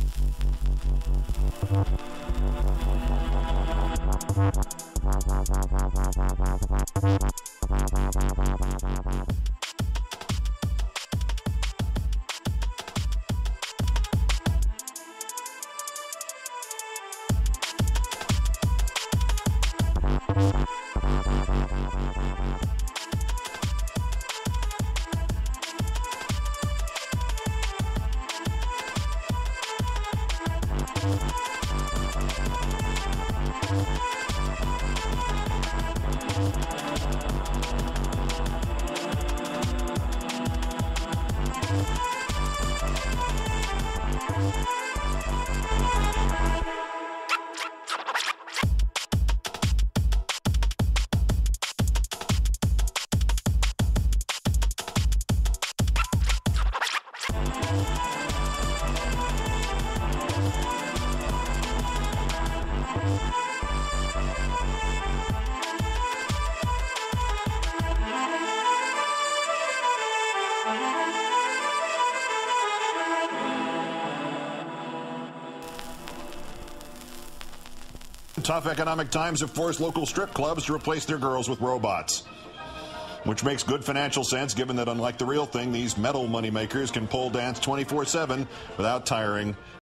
Tough economic times have forced local strip clubs to replace their girls with robots, which makes good financial sense given that unlike the real thing, these metal moneymakers can pole dance 24/7 without tiring